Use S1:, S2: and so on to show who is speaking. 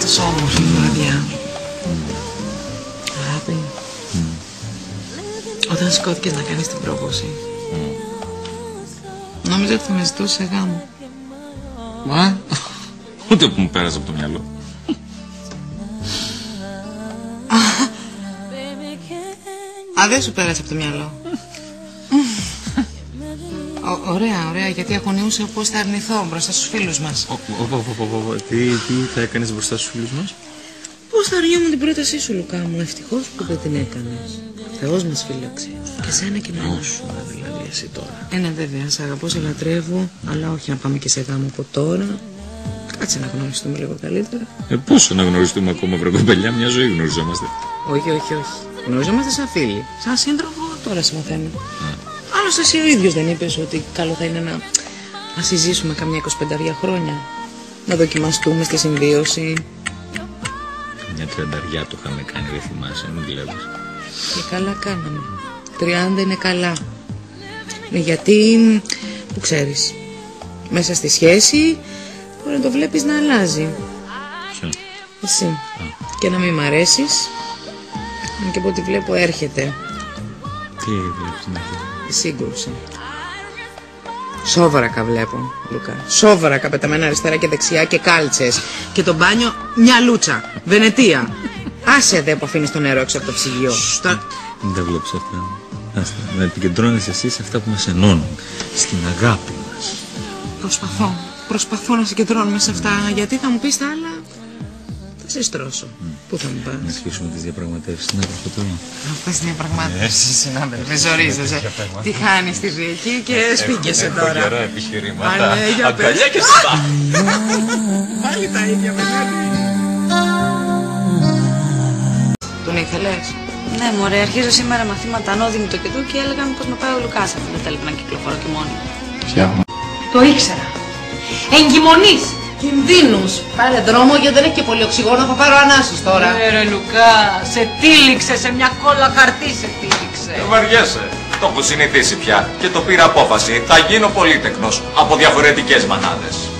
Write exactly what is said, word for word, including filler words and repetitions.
S1: τόσο όμορφη βραδιά. Αγάπη, όταν σηκώθηκες να κάνεις την πρόποση, νόμιζα ότι θα με ζητούσες σε γάμο.
S2: Μα, ούτε που μου πέρασε από το μυαλό.
S1: Α, δεν σου πέρασε από το μυαλό. Ω, ωραία, ωραία, γιατί αγωνιούσα πώς θα αρνηθώ μπροστά στους φίλους μας.
S2: Τι, τι θα έκανες μπροστά στους φίλους μας?
S1: Πώς θα αρνιόμουν την πρότασή σου, Λουκά μου, ευτυχώς που δεν την έκανες. Θεός μας φύλαξε. Και σένα και εμένα.
S2: Όσο δηλαδή εσύ τώρα.
S1: Ε, ναι, βέβαια, σε αγαπώ, σε λατρεύω, αλλά όχι να πάμε και σε γάμο από τώρα. Κάτσε να γνωριστούμε λίγο καλύτερα.
S2: Ε, πόσο να γνωριστούμε ακόμα, βρε κοπελιά, μια ζωή γνωριζόμαστε.
S1: Όχι, όχι, όχι. Γνωριζόμαστε σαν φίλοι. Σαν σύντροφο τώρα συμμαθαίνω. Άλλωστε εσύ ο ίδιος δεν είπες ότι καλό θα είναι να, να συζήσουμε καμιά εικοσιπενταριά χρόνια. Να δοκιμαστούμε στη συμβίωση.
S2: Μια τριανταριά το είχαμε κάνει, δεν θυμάσαι, μην βλέπεις.
S1: Και καλά κάναμε. Τριάντα είναι καλά. Ναι, γιατί, που ξέρεις, μέσα στη σχέση μπορεί να το βλέπεις να αλλάζει.
S2: Ποιο?
S1: Εσύ. Α. Και να μην μ' αρέσεις. Αν και από ό,τι βλέπω έρχεται.
S2: Τι βλέπεις να έρχεται?
S1: Η σύγκρουση. Σόβρακα βλέπω, Λουκά. Σόβρακα πεταμένα αριστερά και δεξιά και κάλτσες. Και το μπάνιο μια λούτσα. Βενετία. Άσε δε που αφήνεις το νερό έξω από το ψυγείο. Στα...
S2: Δεν τα βλέπεις αυτά. Άστα, να επικεντρώνεσαι εσύ σε αυτά που μας ενώνουν. Στην αγάπη μας.
S1: Προσπαθώ. Προσπαθώ να συγκεντρώνομαι σε αυτά. Γιατί θα μου πεις τα άλλα. Θα σε στρώσω. Mm. Πού θα μου πας?
S2: Να αρχίσουμε τις διαπραγματεύσεις. Να προσπαθούμε.
S1: Να πας στη διαπραγμάτευση, συνάδελφε. Ζορίζεσαι. Τι χάνεις τη δίκη και σπίγγεσαι τώρα.
S2: Έχω γερά επιχειρήματα.
S1: Αγκαλιά
S2: και σπά.
S1: Πάλι τα ίδια παιδί. Τον ήθελες?
S3: Ναι, μωρέ, αρχίζω σήμερα μαθήματα ανώδυνη το κετού και έλεγαν πως με πάει ο Λουκάς αφού δεν θέλετε να κυκλοφορώ και μόνη.
S2: Ποια?
S3: Το ήξερα. Εγκυμονής.
S1: Κινδύνους. Πάρε δρόμο γιατί δεν έχει και πολύ οξυγόνο, θα πάρω ανάσης τώρα.
S3: Ναι ρε Λουκά, σε τύλιξε, σε μια κόλλα χαρτί σε τύλιξε.
S4: Δεν βαριέσαι. Το έχω συνηθίσει πια και το πήρα απόφαση. Θα γίνω πολύτεκνος από διαφορετικές μανάδες.